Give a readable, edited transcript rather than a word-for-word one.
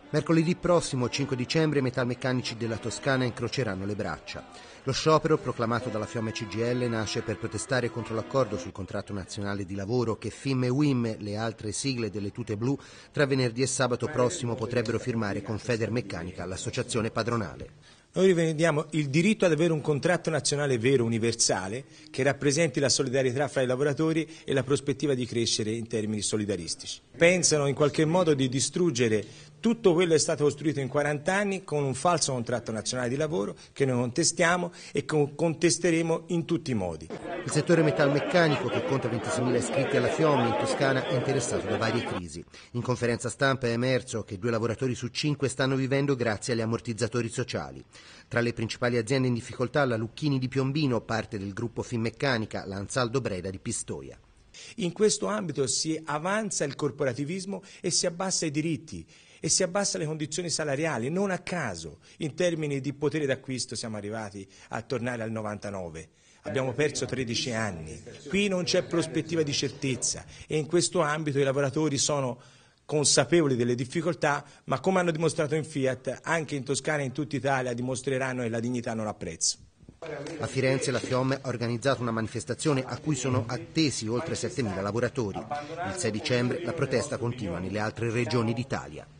Mercoledì prossimo, 5 dicembre, i metalmeccanici della Toscana incroceranno le braccia. Lo sciopero, proclamato dalla Fiemme CGIL, nasce per protestare contro l'accordo sul contratto nazionale di lavoro che FIM e UIM, le altre sigle delle tute blu, tra venerdì e sabato prossimo potrebbero firmare con Federmeccanica, l'associazione padronale. Noi rivediamo il diritto ad avere un contratto nazionale vero, universale, che rappresenti la solidarietà fra i lavoratori e la prospettiva di crescere in termini solidaristici. Pensano in qualche modo di distruggere tutto quello che è stato costruito in 40 anni con un falso contratto nazionale di lavoro che noi contestiamo e contesteremo in tutti i modi. Il settore metalmeccanico, che conta 26.000 iscritti alla FIOM in Toscana, è interessato da varie crisi. In conferenza stampa è emerso che 2 lavoratori su 5 stanno vivendo grazie agli ammortizzatori sociali. Tra le principali aziende in difficoltà la Lucchini di Piombino, parte del gruppo Finmeccanica, la Ansaldo Breda di Pistoia. In questo ambito si avanza il corporativismo e si abbassa i diritti e si abbassa le condizioni salariali. Non a caso, in termini di potere d'acquisto siamo arrivati a tornare al 99. Abbiamo perso 13 anni. Qui non c'è prospettiva di certezza e in questo ambito i lavoratori sono consapevoli delle difficoltà, ma come hanno dimostrato in Fiat, anche in Toscana e in tutta Italia dimostreranno che la dignità non ha prezzo. A Firenze la FIOM ha organizzato una manifestazione a cui sono attesi oltre 7.000 lavoratori. Il 6 dicembre la protesta continua nelle altre regioni d'Italia.